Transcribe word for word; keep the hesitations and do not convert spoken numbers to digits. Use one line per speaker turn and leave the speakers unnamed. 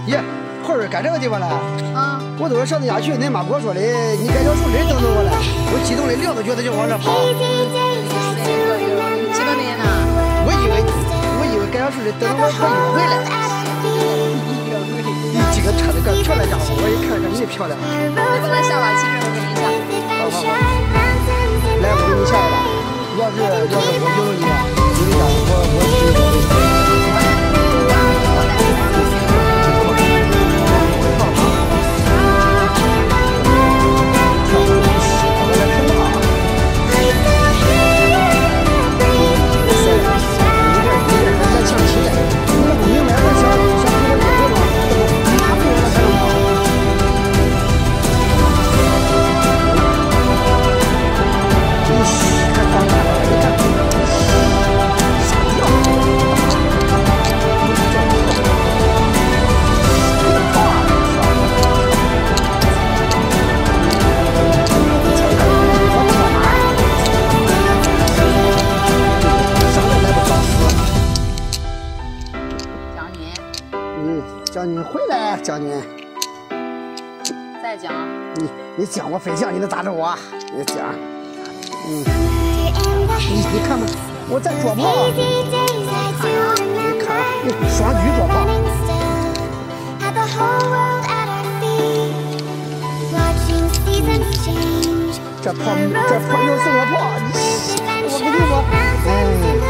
耶，慧儿该这个地方了。
啊！
我都是上次下去，恁妈跟我说的，你该条树林等等我了。我激动的撂着脚就往这跑。
激动的呢？
我以为，我以为该条树林等等我可约会了。你几个穿的个漂亮家伙，我一看看你漂亮。
你不能下吧？其实我给你下。
好好好，来，我给你下来了。要是要是我有你，有你家我我去。将军回来，将军。
再讲。
你你讲我非讲，你能打着我？你讲。嗯。你你看吧，我在捉炮。你看，你双狙捉炮。这炮这炮又送我炮，我跟你说，哎。